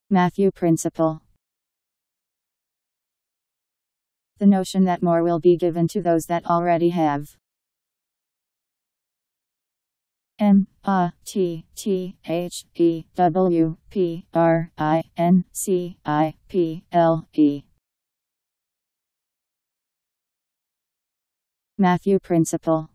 Matthew Principle. The notion that more will be given to those that already have. MaryTTS. Matthew Principle.